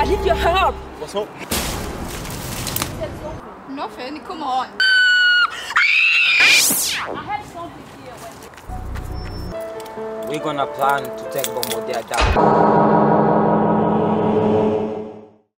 I need your help. What's up? Nothing, come on. I had something here. We're gonna plan to take Bombodia down.